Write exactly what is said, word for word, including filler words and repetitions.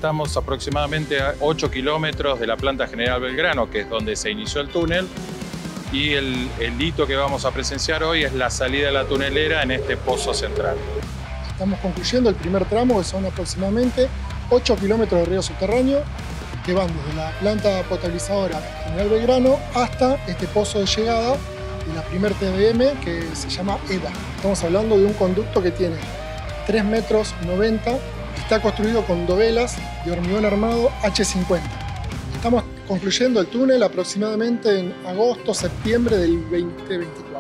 estamos aproximadamente a ocho kilómetros de la planta General Belgrano, que es donde se inició el túnel, y el, el hito que vamos a presenciar hoy es la salida de la tunelera en este pozo central. Estamos concluyendo el primer tramo, que son aproximadamente ocho kilómetros de río subterráneo, que van desde la planta potabilizadora General Belgrano hasta este pozo de llegada de la primer T B M, que se llama EVA. Estamos hablando de un conducto que tiene tres metros noventa, está construido con dovelas de hormigón armado H cincuenta. Estamos concluyendo el túnel aproximadamente en agosto, septiembre del veinte veinticuatro.